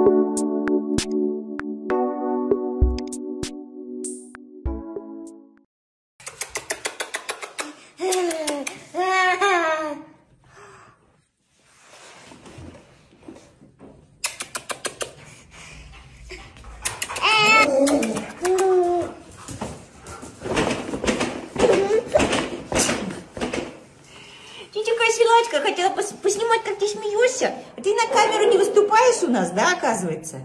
Силачка, хотела поснимать, как ты смеешься. А ты на камеру не выступаешь у нас, да, оказывается?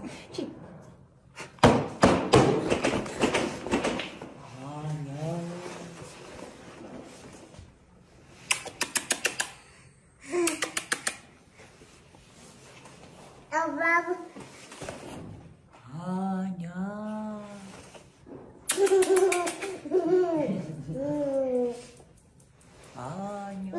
Аня. Аня.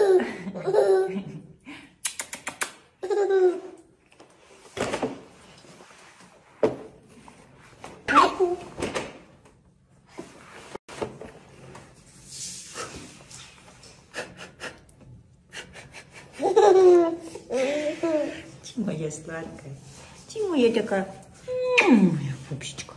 Папу. Ты моя сладкая. Ты моя такая. Моя пупсичка.